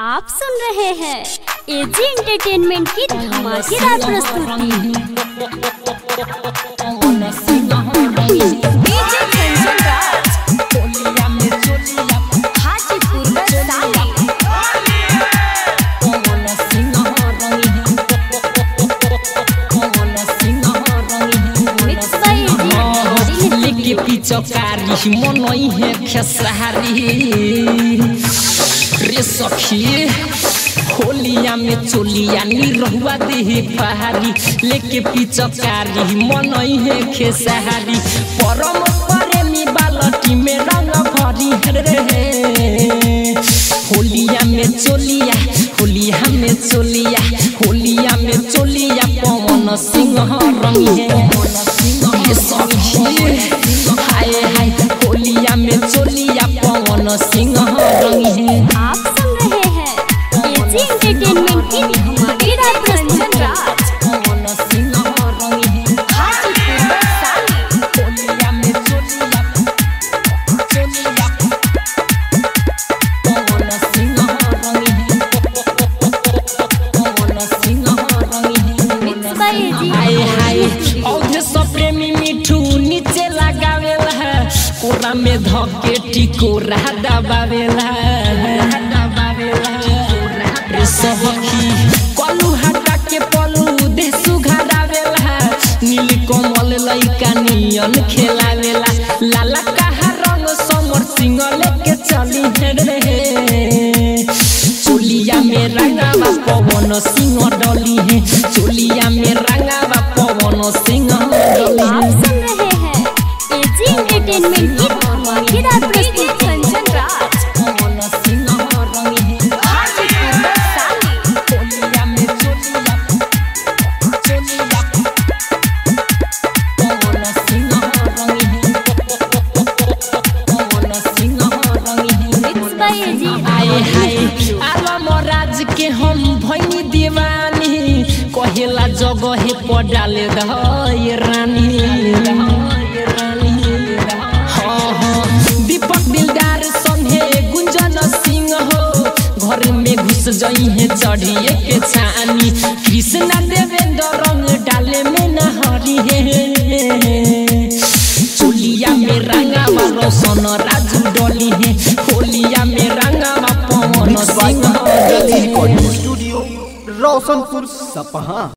आप सुन रहे हैं एजी एंटरटेनमेंट की धमाकेदार प्रस्तुति। पिचकारी मनई है खेसारी रे सखी होलिया में चोलिया निरहुआ देहे पहाड़ी लेके पिचकारी मनई है खेसारी परम प्रेमी बालटी में रंग भरी रे होलिया में चोलिया होलिया में चोलिया होलिया में चोलिया पवन सिंह रंग है सखी हाय हाय होलिया में चोलिया पवन सिंह रंग है। आप सुन रहे हैं एजी एंटरटेनमेंट की धमाकेदार प्रस्तुति। पवन सिंह रंग है होलिया में चोलिया चोलिया पवन सिंह रंग है पवन सिंह रंग है हाय हाय औधे सब प्रेमी मिठू नीचे लगावेला कोरा में धके टिकोरा दबावेला रे सखी कलू हटा के पलू दे सुघरावेला नील कमल लइका नियन खेलावेला लाला कहा रंग समर सिंह लेके चली रे चोलिया में रंगावा पवन सिंह डली है चोलिया में रंगावा पवन सिंह डली है। आप सुन रहे हैं एजी एंटरटेनमेंट की धमाकेदार प्रस्तुति। पवन सिंह रंग है होलिया में चोलिया चोलिया पवन सिंह रंग है पवन सिंह रंग है आए हाय आलम राज के हम भैनी दीवानी कहेला जगह पर डाले दे रानी दीपक दिलदार संगे गुंजन सिंह हो घर में घुस जाई है चढ़िए के छानी कृष्णा देवेंद्र रंग डाले में नहरी है चोलिया में रंगावा रोशन राजू डली है होलिया में रंगावा पवन सिंह डली है। स्टूडियो रोशनपुर सपहा।